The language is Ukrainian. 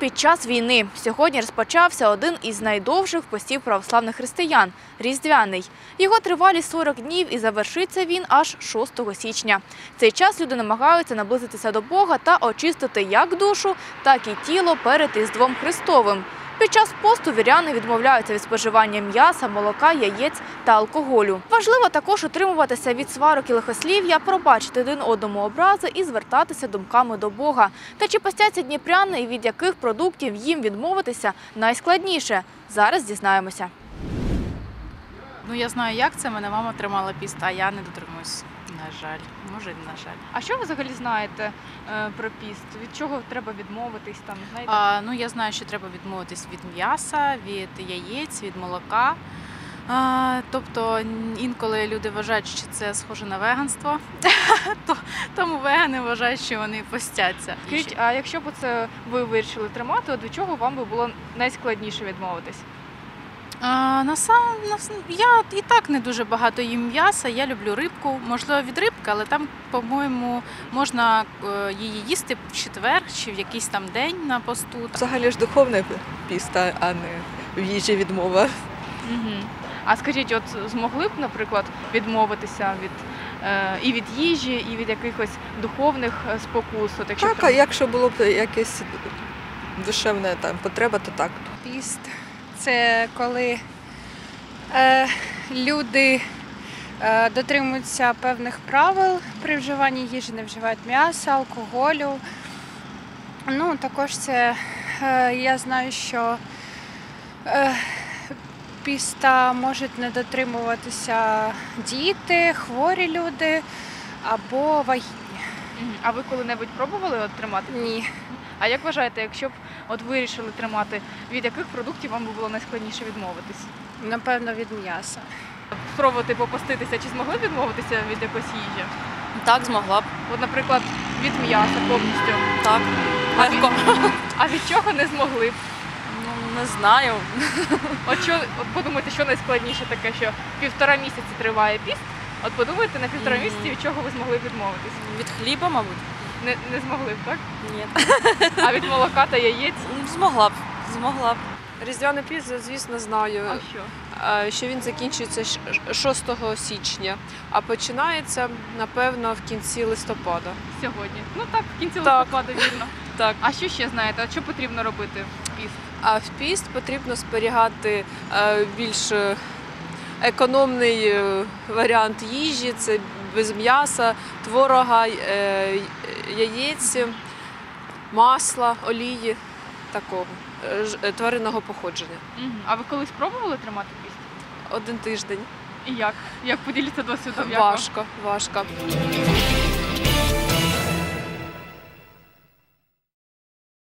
під час війни. Сьогодні розпочався один із найдовших постів православних християн – Різдвяний. Його тривалість 40 днів і завершиться він аж 6 січня. Цей час люди намагаються наблизитися до Бога та очистити як душу, так і тіло перед Різдвом Христовим. Під час посту віряни відмовляються від споживання м'яса, молока, яєць та алкоголю. Важливо також утримуватися від сварок і лихослів'я, пробачити один одному образи і звертатися думками до Бога. Та чи постяться дніпряни і від яких продуктів їм відмовитися найскладніше? Зараз дізнаємося. Я знаю, як це. Мене мама тримала піст, а я не дотримуюсь. На жаль. Може, на жаль. А що ви взагалі знаєте про піст? Від чого треба відмовитись? Знаєте? Я знаю, що треба відмовитись від м'яса, від яєць, від молока. Тобто інколи люди вважають, що це схоже на веганство, тому вегани вважають, що вони постяться. Скажіть, а якщо б це ви вирішили тримати, від чого вам би було найскладніше відмовитись? Я і так не дуже багато їм м'яса, я люблю рибку, можливо від рибки, але там, по-моєму, можна її їсти в четвер чи в якийсь там день на посту. Взагалі ж духовний піст, а не в їжі відмова. А скажіть, от змогли б, наприклад, відмовитися і від їжі, і від якихось духовних спокус? Так, а якщо було б якась душевна потреба, то так. Піст – це коли люди дотримуються певних правил при вживанні їжі, не вживають м'яса, алкоголю. Також це, я знаю, що піста можуть не дотримуватися діти, хворі люди або вагітні. А ви коли-небудь пробували тримати? Ні. А як вважаєте, якщо б вирішили тримати, від яких продуктів вам би було найскладніше відмовитись? Напевно, від м'яса. Спробувати попаститися, чи змогли б відмовитися від якоїсь їжі? Так, змогла б. Наприклад, від м'яса повністю. Так, легко. А від чого не змогли б? Не знаю. Подумайте, що найскладніше таке, що 1,5 місяці триває піст. Подумайте, на 1,5 місяці від чого ви змогли б відмовитись? Від хліба, мабуть. Не змогли б, так? Ні. А від молока та яєць? Змогла б. Різдвяний піст, звісно, знаю. А що? Що він закінчується 6 січня, а починається, напевно, в кінці листопада. Сьогодні. Так, в кінці листопада, вірно. Так. А що ще знаєте? Що потрібно робити в піст? А в піст потрібно зберігати більш економний варіант їжі, це без м'яса, творога, яєць, масла, олії, такого, тваринного походження. А ви колись пробували тримати піст? 1 тиждень. І як? Як поділіться досвідом? Важко.